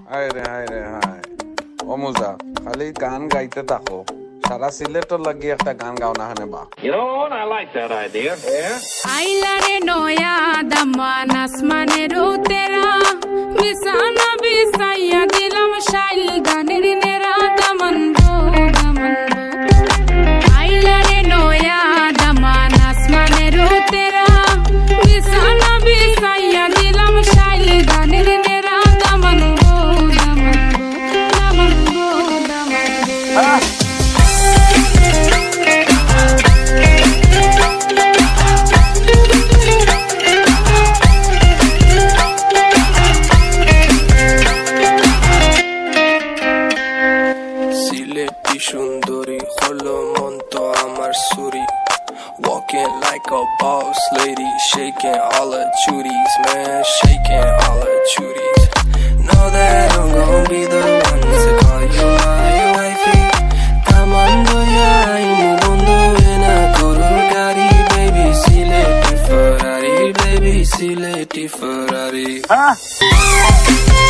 হায় রে হায় রে হায় অমুজা খালি গান গাইতে থাকো সারা সিলেটর লাগি একটা গান গাও না হানে বা You know what? I like that idea. Yeah. আইলারে নয়া দামান আসমানের উতেরা বিছানা বিছাইয়া দিলাম শাইল গানের নেরা দামান গো দামান আইলারে নয়া দামান আসমানের উতেরা বিছানা বিছাইয়া দিলাম শাইল গানের নেরা দামান গো দামান দামান গো দামান Shunduri, holo monto amar suri. Walking like a boss lady, shaking all her chuties, man, shaking all her chuties. Know that I'm gon' be the one to call you my wifey. Tamando ya imundo en a Kurugari, baby, sileti Ferrari, baby, sileti Ferrari.